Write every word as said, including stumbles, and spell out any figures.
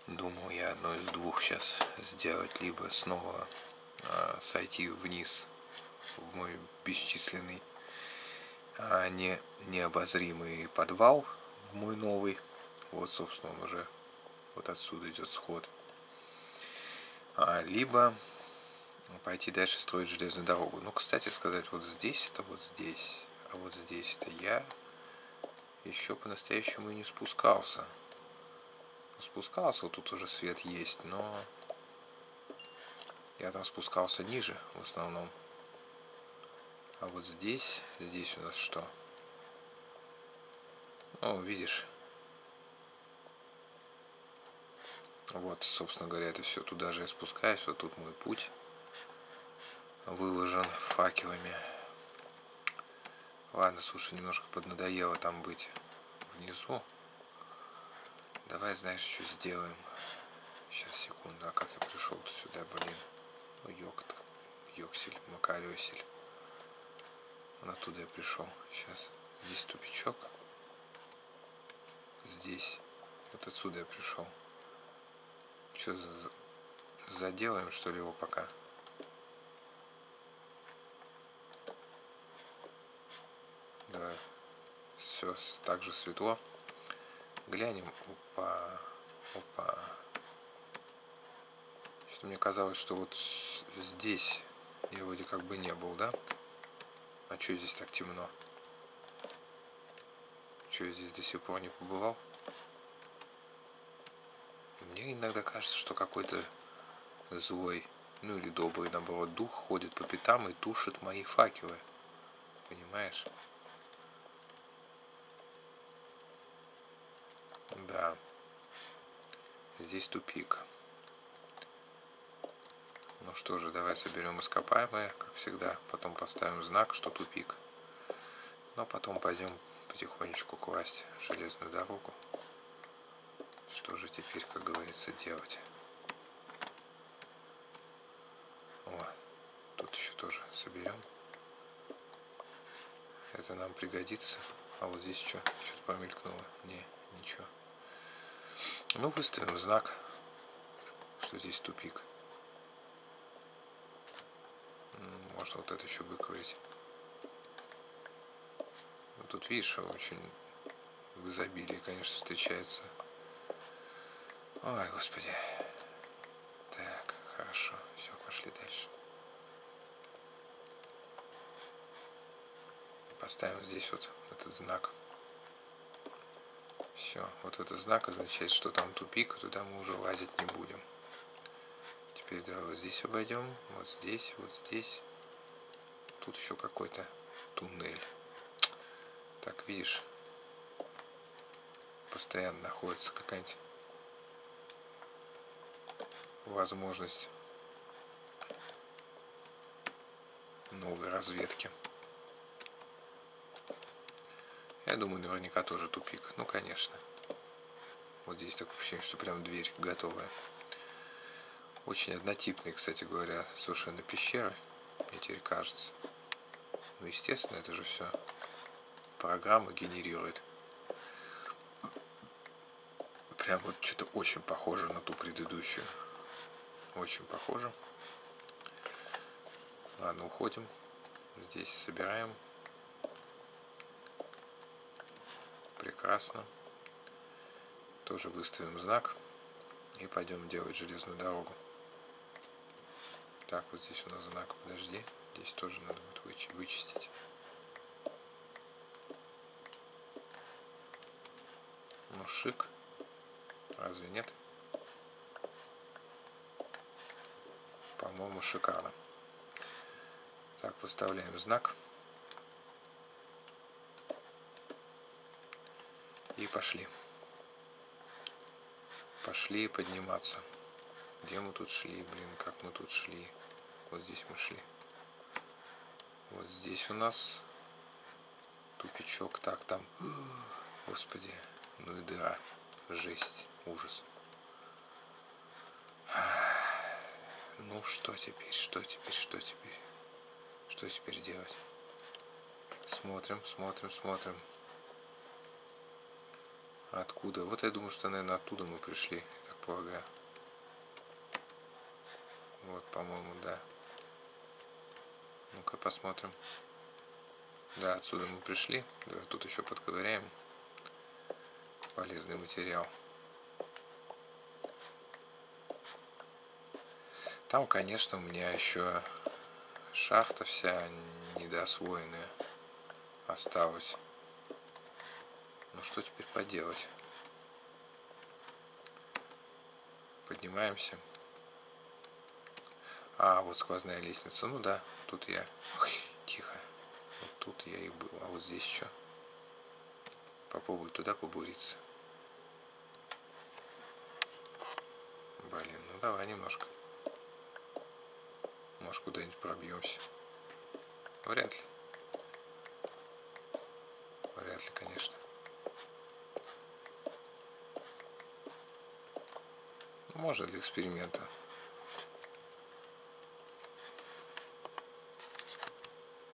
Думал я одно из двух сейчас сделать, либо снова э, сойти вниз в мой бесчисленный, а не необозримый подвал, в мой новый. Вот, собственно, он уже вот отсюда идет сход. А, либо пойти дальше строить железную дорогу. Ну, кстати сказать, вот здесь-то, вот здесь, а вот здесь-то я еще по-настоящему и не спускался. Спускался, вот тут уже свет есть, но я там спускался ниже в основном. А вот здесь, здесь у нас что? Ну, видишь. Вот, собственно говоря, это все туда же я спускаюсь. Вот тут мой путь выложен факелами. Ладно, слушай, немножко поднадоело там быть внизу. Давай, знаешь, что сделаем? Сейчас, секунду. А как я пришел-то сюда, блин? Ну, ёк-то. Ёксель, макарёсель. Вон оттуда я пришел. Сейчас. Здесь тупичок. Здесь. Вот отсюда я пришел. Что, заделаем, что ли, его пока? Давай. Все так же светло. Глянем. Опа. Опа. Что-то мне казалось, что вот здесь я вроде как бы не был, да? А что здесь так темно? Что, я здесь до сих пор не побывал? Мне иногда кажется, что какой-то злой, ну или добрый, наоборот, дух ходит по пятам и тушит мои факелы. Понимаешь? Да. Здесь тупик. Ну что же, давай соберем ископаемые, как всегда. Потом поставим знак, что тупик. Но потом пойдем потихонечку класть железную дорогу. Что же теперь, как говорится, делать? О, тут еще тоже соберем. Это нам пригодится. А вот здесь что? Что-то промелькнуло. Не, ничего. Ну, выставим знак, что здесь тупик. Можно вот это еще выковырить. Ну, тут, видишь, очень в изобилии, конечно, встречается. Ой, господи. Так, хорошо. Все, пошли дальше. Поставим здесь вот этот знак. Все, вот этот знак означает, что там тупик, и туда мы уже лазить не будем. Теперь давай вот здесь обойдем, вот здесь, вот здесь. Тут еще какой-то туннель. Так, видишь, постоянно находится какая-нибудь возможность новой разведки. Я думаю, наверняка тоже тупик. Ну, конечно. Вот здесь такое ощущение, что прям дверь готовая. Очень однотипные, кстати говоря, совершенно пещеры, мне теперь кажется. Ну, естественно, это же все программа генерирует. Прям вот что-то очень похоже на ту предыдущую. Очень похоже. Ладно, уходим. Здесь собираем. Прекрасно. Тоже выставим знак. И пойдем делать железную дорогу. Так, вот здесь у нас знак. Подожди. Здесь тоже надо будет вычистить. Ну, шик. Разве нет? По-моему, шикарно. Так, выставляем знак. И пошли. Пошли подниматься. Где мы тут шли, блин, как мы тут шли? Вот здесь мы шли. Вот здесь у нас тупичок. Так, там, господи, ну и дыра. Жесть, ужас. Ну что теперь, что теперь, что теперь? Что теперь делать? Смотрим, смотрим, смотрим. Откуда? Вот я думаю, что, наверное, оттуда мы пришли, я так полагаю. Вот, по-моему, да. Ну-ка посмотрим. Да, отсюда мы пришли. Давай тут еще подковыряем. Полезный материал. Там, конечно, у меня еще шахта вся недоосвоенная осталась. Ну что теперь поделать? Поднимаемся. А, вот сквозная лестница. Ну да, тут я... Ой, тихо. Вот тут я и был. А вот здесь что? Попробую туда побуриться. Блин, ну давай немножко. Может, куда-нибудь пробьемся. Вряд ли. Вряд ли, конечно. Может, для эксперимента.